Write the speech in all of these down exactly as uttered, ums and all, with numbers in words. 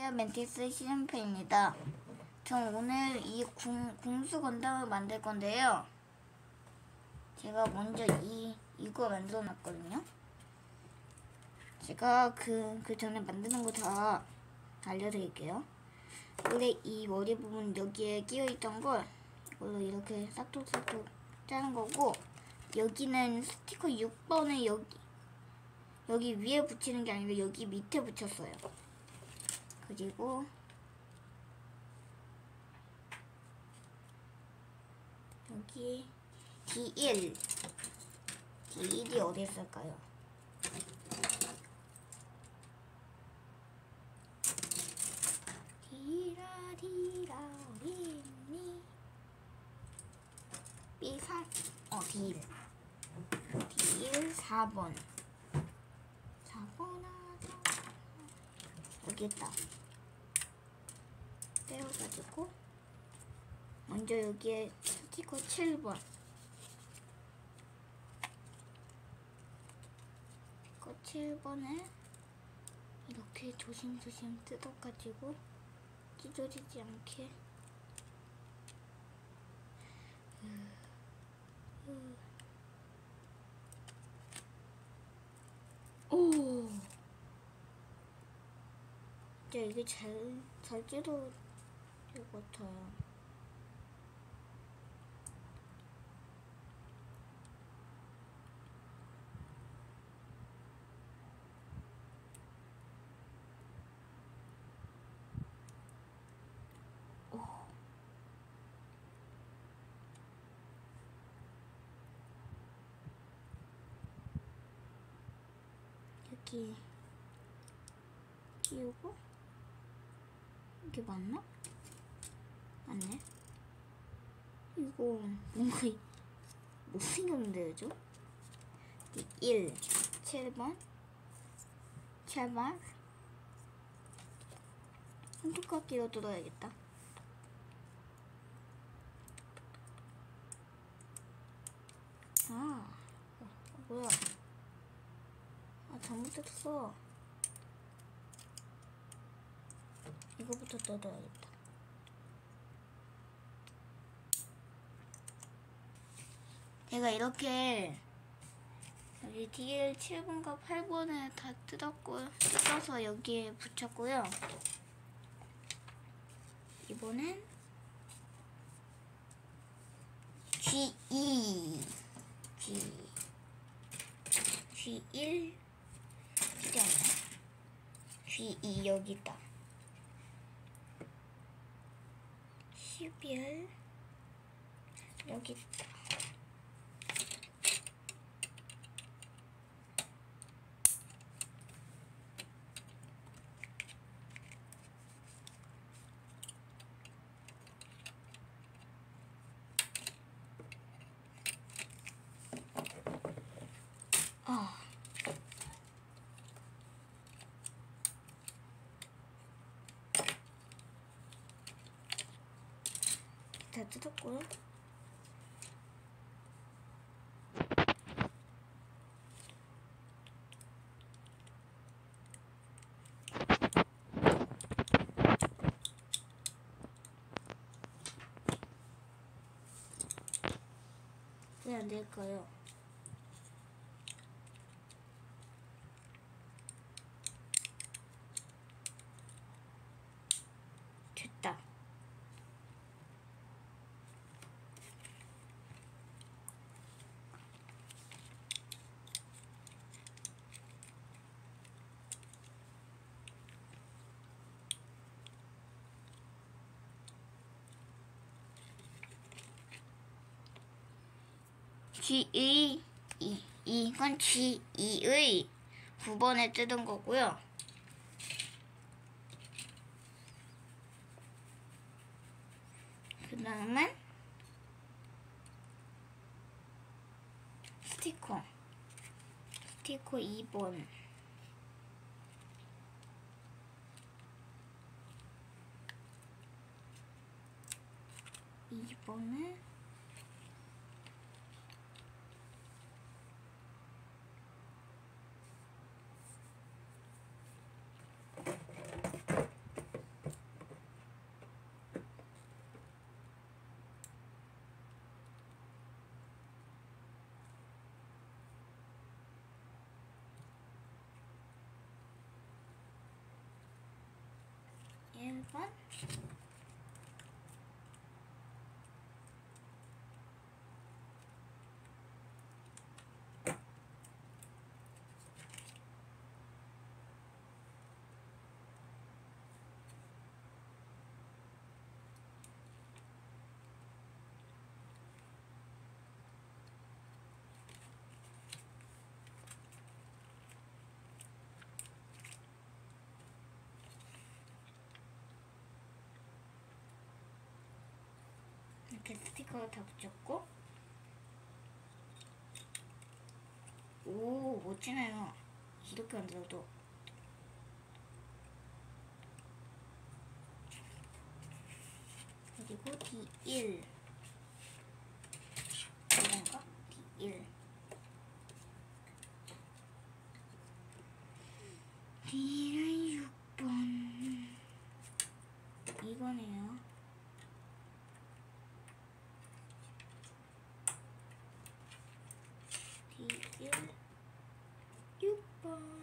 안녕하세요. 멘티스 시즌패입니다. 전 오늘 이 궁, 궁수 건담을 만들 건데요. 제가 먼저 이, 이거 만들어 놨거든요. 제가 그, 그 전에 만드는 거 다 알려드릴게요. 원래 이 머리 부분 여기에 끼어 있던 걸 이걸로 이렇게 싹둑싹둑 짜는 거고, 여기는 스티커 육 번을 여기, 여기 위에 붙이는 게 아니라 여기 밑에 붙였어요. 그리고 여기 디 일 디 일이 어디 있을까요? 디라 디라 어디 있니? 비 삼 어 디 일 디 일 사 번 사 번 하자. 여기 있다. 떼어가지고 먼저 여기에 스티커 칠 번 스티커 칠 번을 이렇게 조심조심 뜯어가지고 찢어지지 않게 오! 이제 이게 잘, 잘 찢어질 것 같아요. 오. 여기 끼우고, 이게 맞나? 맞네. 이거 뭔가 못생겼는데, 그죠? 일, 칠 번, 칠 번, 손톱깎이로 뜯어야겠다. 아, 어, 뭐야. 아, 잘못했어. 이거부터 뜯어야겠다. 제가 이렇게 여기 디 일 칠 번과 팔 번을 다 뜯었고, 뜯어서 여기에 붙였고요. 이번엔 지 이, G, 지 일, 이게 아니야. 지 이 여기 있다. 십일, 여기 있다. 아. 다 뜯었고요. 왜 안 될까요? 됐다. 지 이, 이, 이건 지 이의 구 번에 뜯은 거고요. 그 다음에 스티커 스티커 이 번 이 번을 번. 이렇게 스티커를 다 붙였고, 오, 멋지네요. 이렇게 만들어도. 그리고 디 일. 이건가? 디 일. D는 육 번. 이거네요. 디 일, 육 번.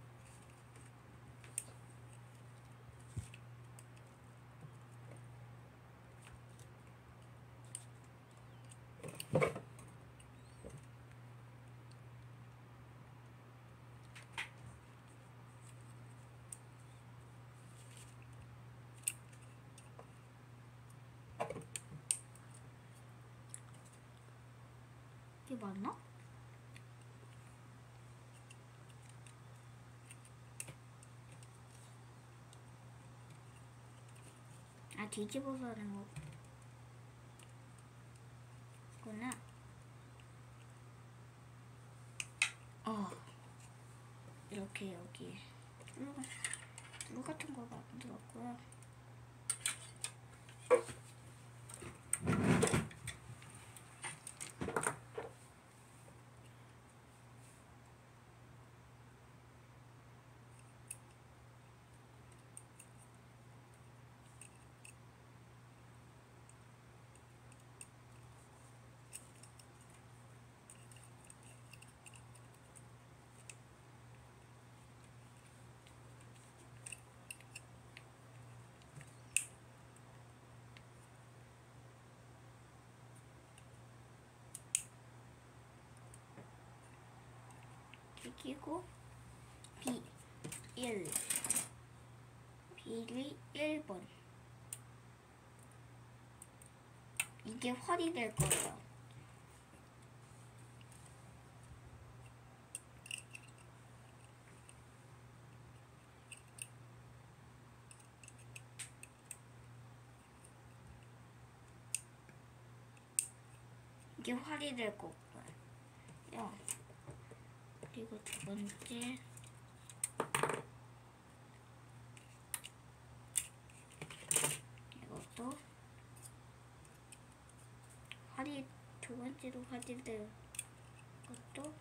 이게 맞나? 아, 뒤집어서 하는 거구나. 어, 이렇게 여기 룰, 룰 같은 거 만들었고요. 끼고 비 일, 비일이 일 번. 이게 활이 될 거예요. 이게 활이 될 거고요. 그리고 두 번째 이것도 활이 두 번째로 활이 될 것도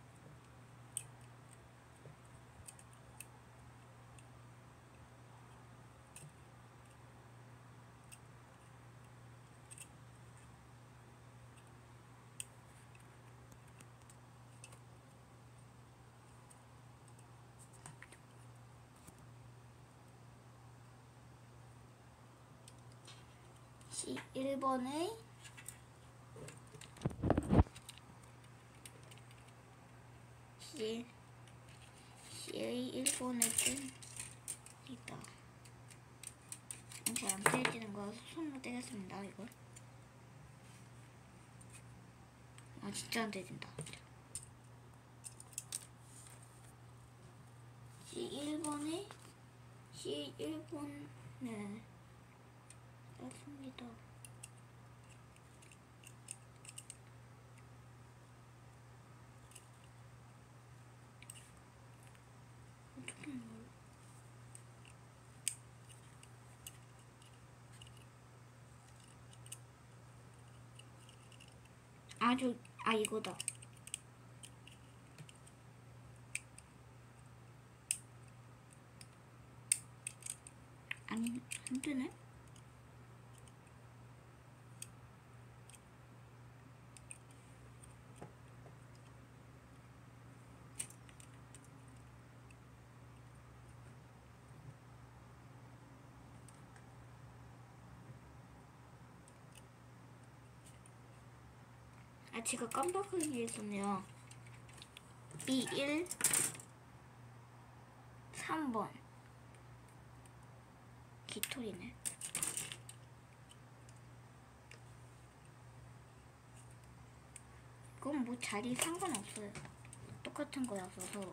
시 일 번의 시, C의 일 번의 끈이다. 이거 안 떼지는 거라서 손으로 떼겠습니다, 이걸. 아, 진짜 안 떼진다. 시 일 번에 시 일 번에 땄습니다. 어떻게 하는 거야? 아, 저, 아, 이거다. 아니, 안 되네? 아, 제가 깜빡하게 했었네요. 비 일 삼 번 깃털이네. 이건 뭐 자리 상관없어요. 똑같은 거라서 서로.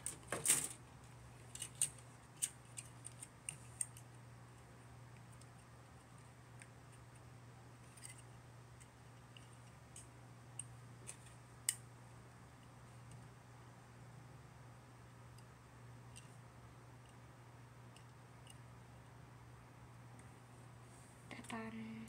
짜잔.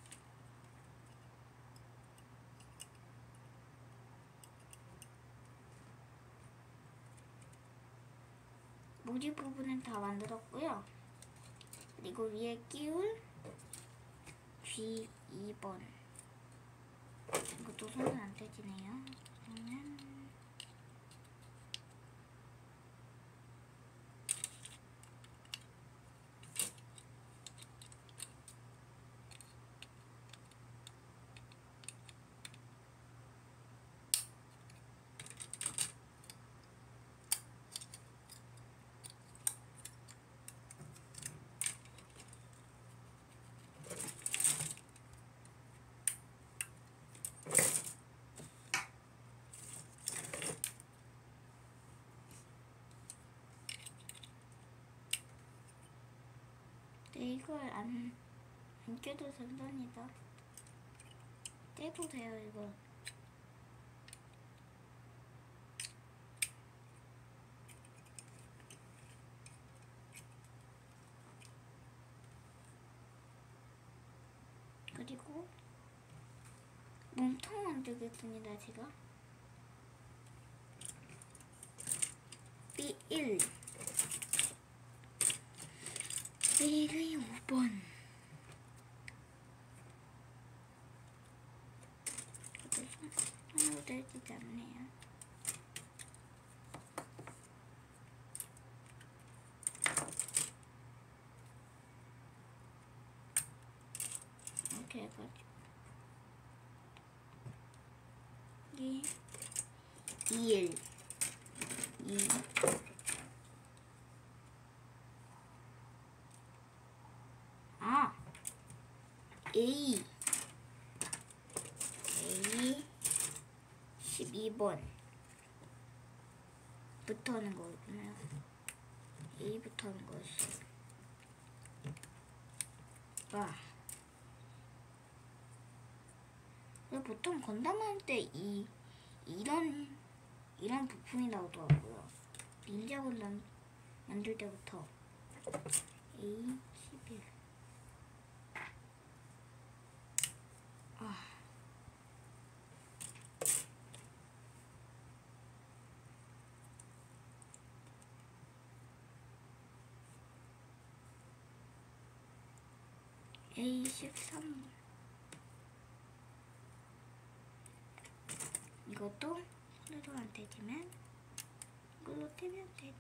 무늬 부분은 다 만들었고요. 그리고 위에 끼울 쥐 이 번. 이것도 손은 안 떼지네요. 그러면 네, 이걸 안, 안 껴도 된답니다. 떼도 돼요, 이거. 그리고 몸통 만들겠습니다, 제가. 비 일 비 오 번. 손으로 떼지지 않네요. 이렇게 해가지고 이 일 이 아 A A 십이 번 부터 하는 거구나. A부터 하는 거였어. 와. 보통 건담할 때 이 이런 이런 부품이 나오더라고요. 닌자 건담 만들 때부터. 에이 십일. 아. 에이 십삼. 이것도 손으로 안 되지만 이걸로 떼면 되지.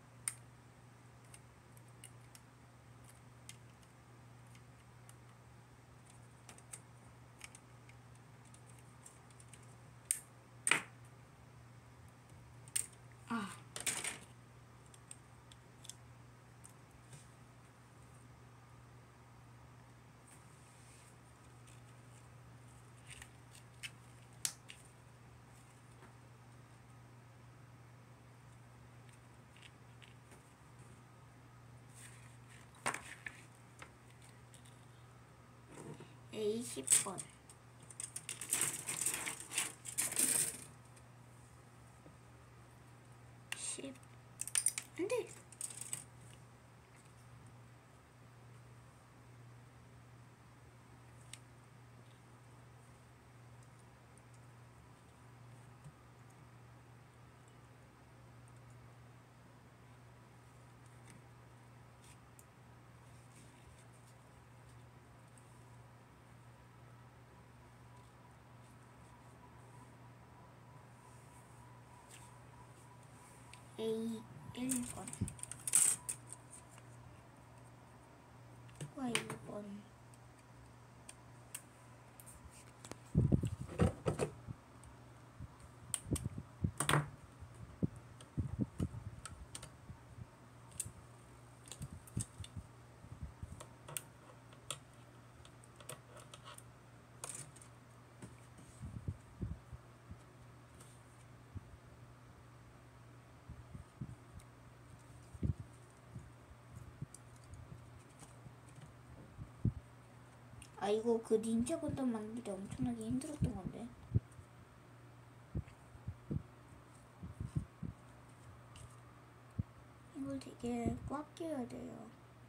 아. 에이 십 번. 십. 안 돼. 에이 일 번. 와이 번. 아 이거 그 닌자 건담 만들 때 엄청나게 힘들었던 건데. 이걸 되게 꽉 끼워야 돼요.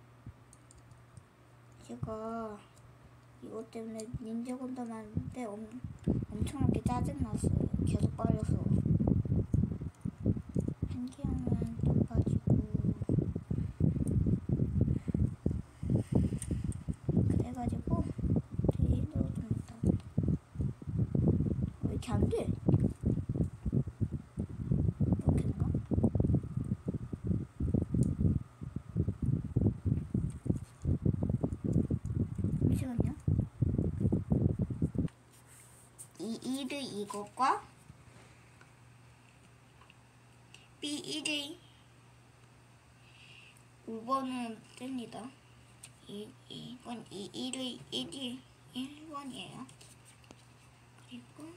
제가 이것 때문에 닌자 건담 하는데 엄, 엄청나게 짜증났어요. 계속 빠져서 한 개 하면 또 빠지고 그래가지고 되게 힘들었습니다. 왜 이렇게 안 돼? 이렇게인가? 잠시만요. 이 일을 이것과 비 일을 오 번은 뜹니다. 이, 이건 이 일의 일이 일 번이에요. 그리고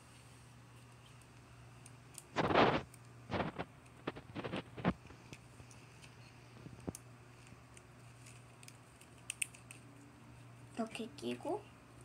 이렇게 끼고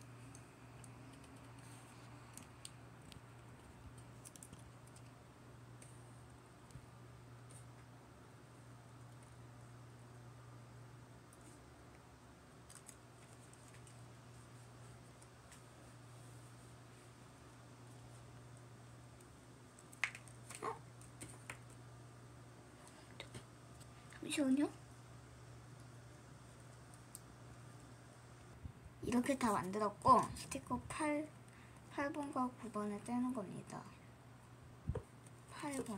잠시만요. 이렇게 다 만들었고 스티커 팔, 팔 번과 구 번을 떼는 겁니다. 팔 번.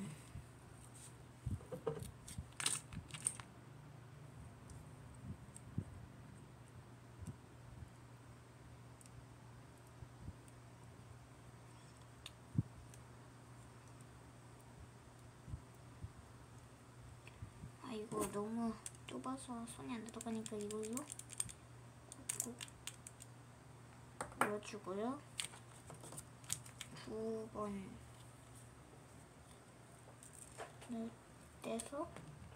아 이거 너무 좁아서 손이 안 들어가니까 이걸로 꾹꾹 그려주고요. 구 번을 떼서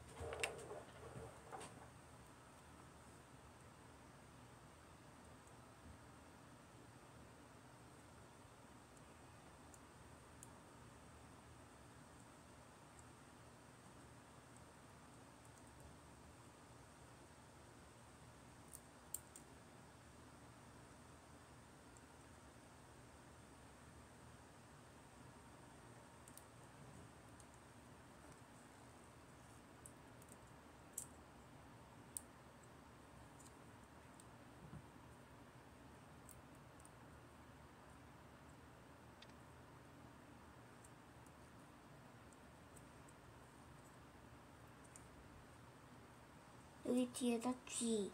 여기 뒤에다 G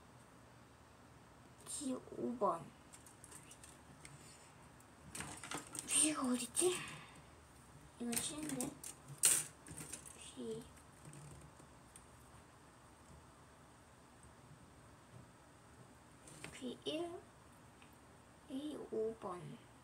G 오 번 G가 어딨지? 이거 G인데 G G 일 A 오 번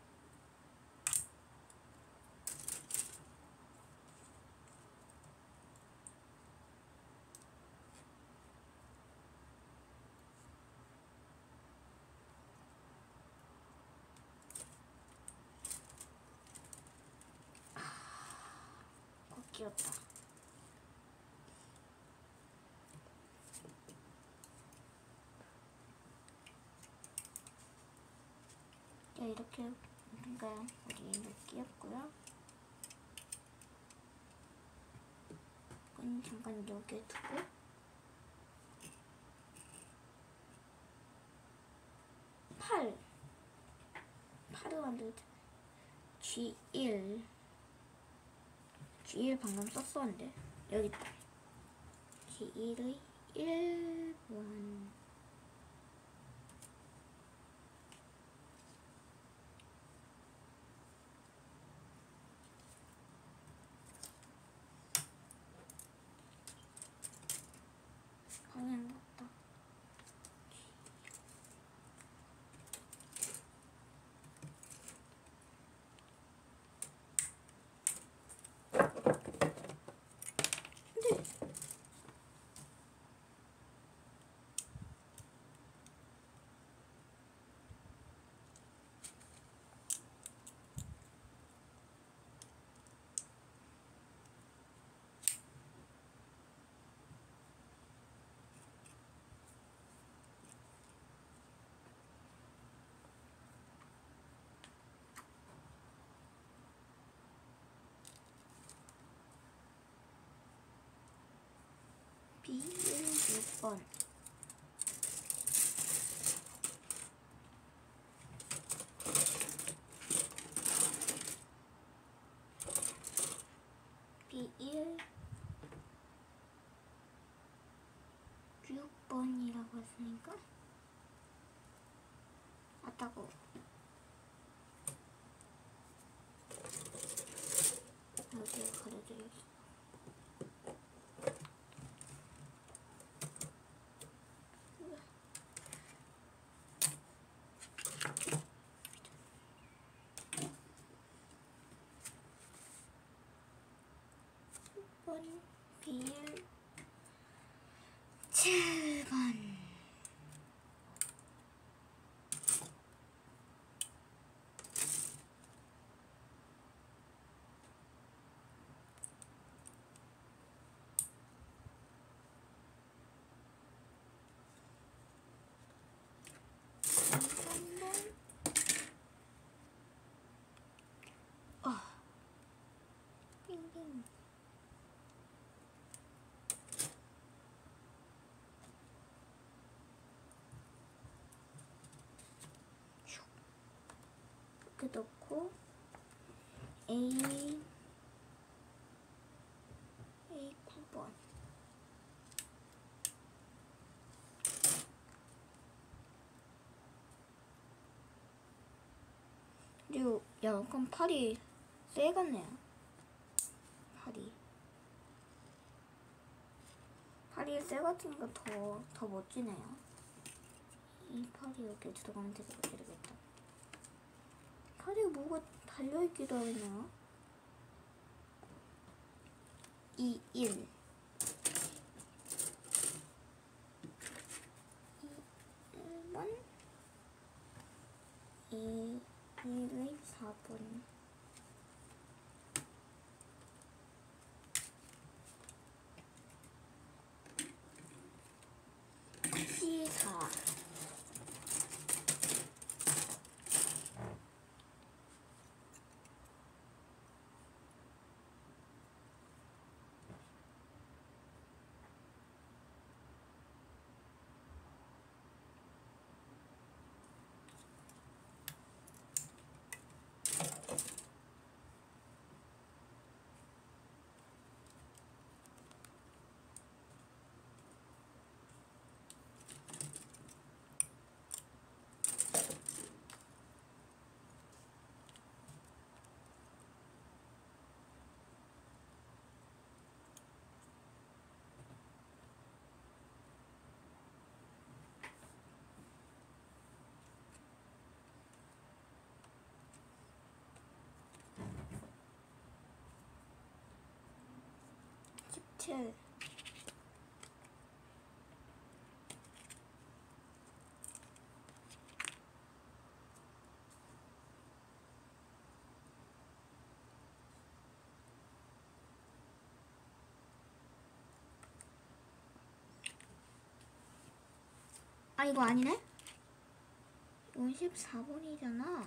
귀엽다. 자, 이렇게 뭔가 우리 이렇게 끼웠고요. 이건 잠깐 여기에 두고 팔 팔을 만들자. G 일 G 일 방금 썼었는데 여기 있다. G 일의 일 번 방향 같다. 근데 비 일 육 번. 비 일 육 번이라고 했으니까 맞다고. 여기에 가려줘야겠어. 육 번, 비일 칠 번. 빙빙. 이렇게 넣고 A A 구 번. 그리고 약간 팔이 세겠네요. 팔이 팔이 세 같으니까 더, 더 멋지네요. 이 팔이 여기 들어가면 되게 멋지겠다. 팔에 뭐가 달려있기도 하네요. 이, 일. 일 번. 이, 일의 사 번. 시, 사. 십칠. 아, 이거 아니네? 이건 십사 번이잖아.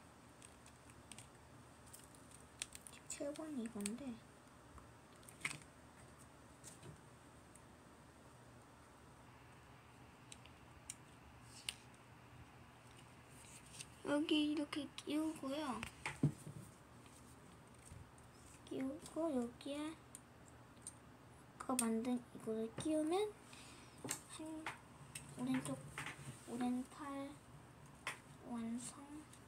십칠 번이 이건데. 여기 이렇게 끼우고요. 끼우고 여기에 아까 만든 이거를 끼우면 한 오른쪽 오른팔 완성.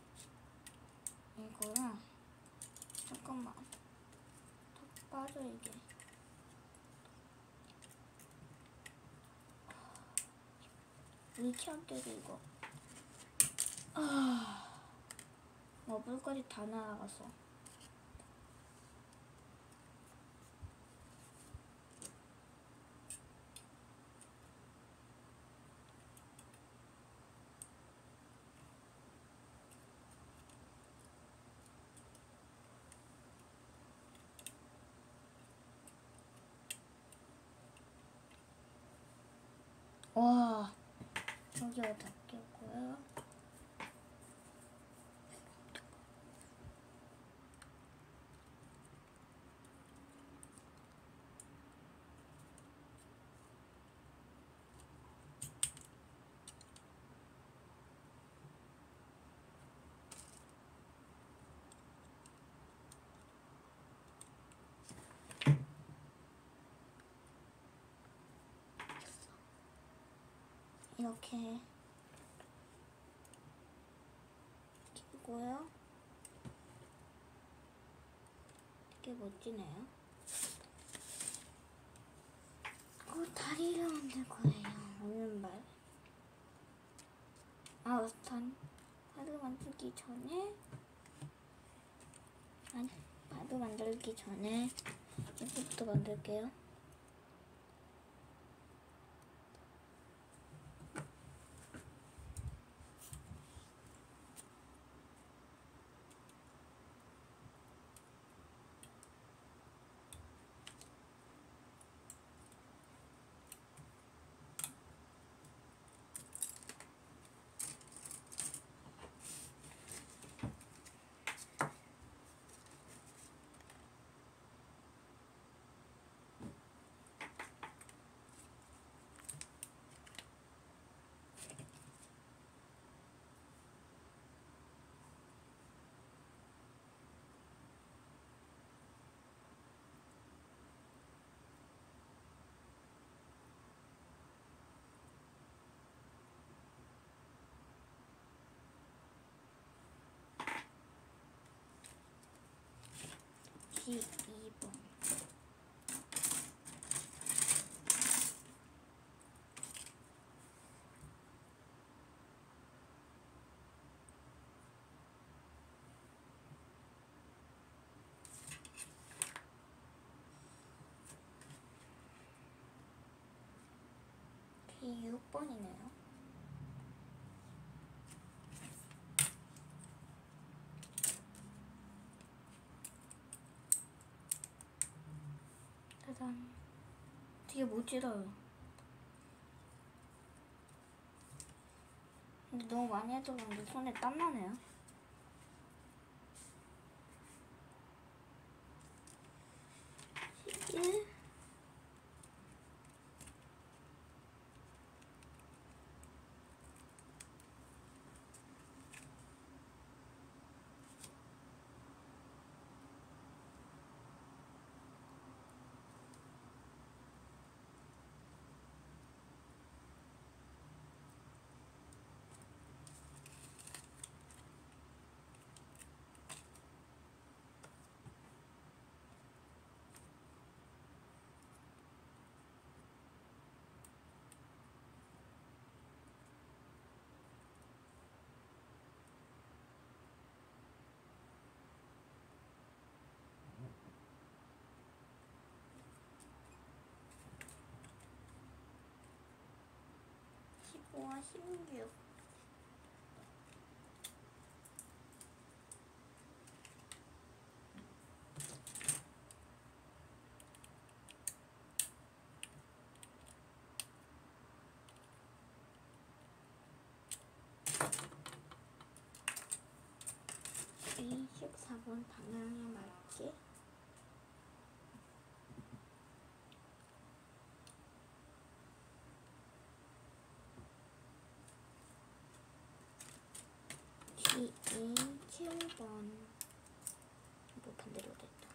이거랑 잠깐만 더 빠져 이게. 위치학교도 이거. 아, 뭐 물까지 다 날아갔어. 와, 여기가 다 끼웠고요. 이렇게 끼고요. 되게 멋지네요. 어, 다리를 만들 거예요. 오른발. 아, 우선 발을 만들기 전에 아니, 발을 만들기 전에 이것부터 만들게요. 십이 번. 육 번이네요. 짜잔. 되게 모질어요. 근데 너무 많이 해서 그런지 손에 땀나네요. 십일. 십오와 십육. 이십사 번 방향에 맞게 십칠 번. 이거 반대로 됐다.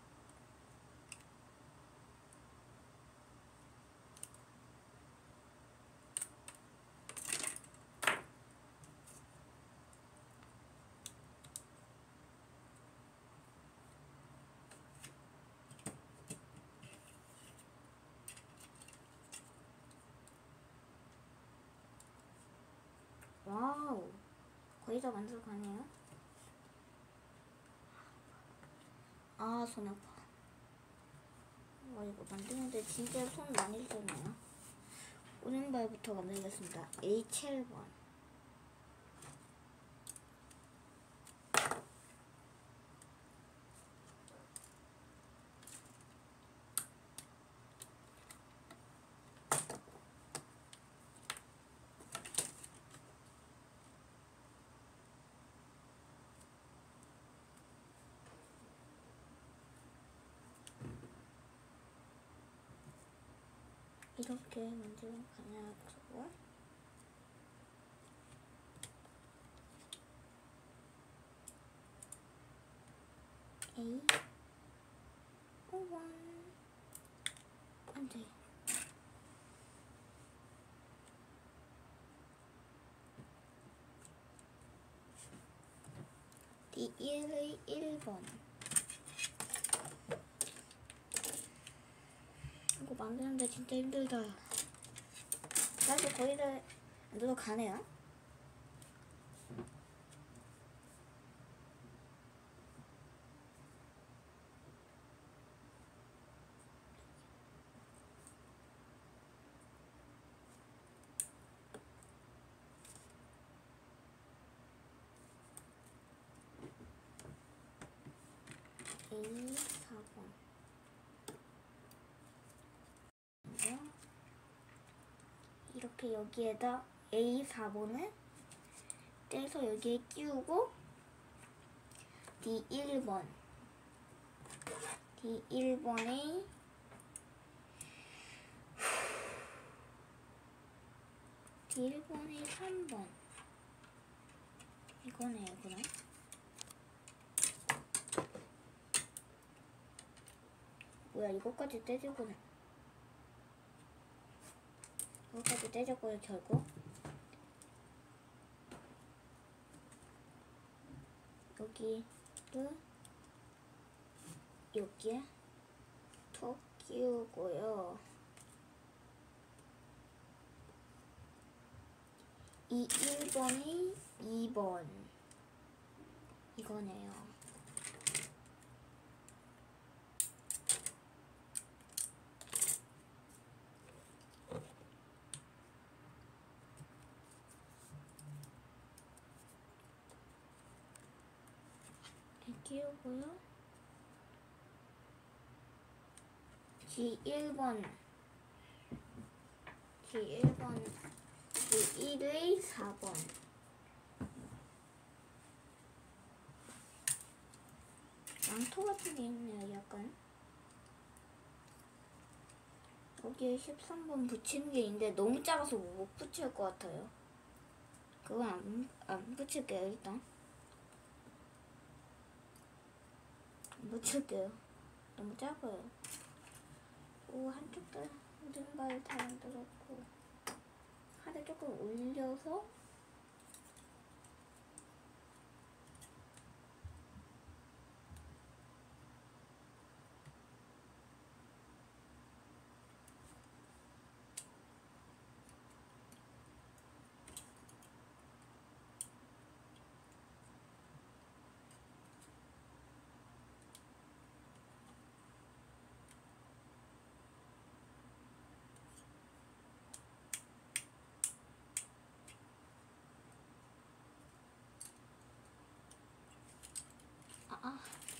와우, 거의 다 만들어 가네요. 아, 손 아파. 와, 이거 만드는데 진짜 손 많이 쓰네요. 오른발부터 만들겠습니다. 에이 칠 번. 이렇게 만들면 가능하고 에이 오원 안돼. 일의 일 번. 이거 만드는데 진짜 힘들다. 사실 거의 다 만들어 가네요. 에이 사 번. 이렇게 여기에다 에이 사 번을 떼서 여기에 끼우고 디 일 번, 디 일 번에 디 일 번에 삼 번. 이거네요, 그럼. 뭐야, 이거까지 떼주구나. 이거까지 떼줬고요, 결국. 여기를 여기에 톡 끼우고요. 이 일 번이 이 번. 이거네요. 끼우고요. 디 일 번, 디 일 번, 디 일의 사 번. 망토 같은 게 있네요, 약간. 여기에 십삼 번 붙이는 게 있는데 너무 작아서 못 붙일 것 같아요. 그건 안, 안 붙일게요, 일단. 안 붙일게요. 너무 작아요. 오, 한쪽 다 모든가를 다 만들었고. 팔을 조금 올려서 아,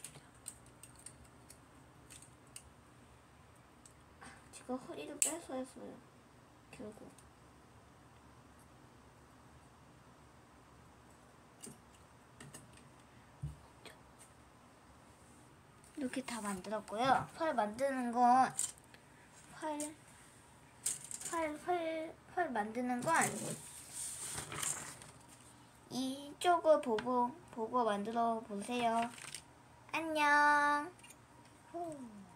제가 허리를 빼서 했어요. 결국. 이렇게 다 만들었고요. 팔 만드는 건 팔, 팔, 팔, 팔 만드는 건 이쪽을 보고 보고 만들어 보세요. 안녕. 후.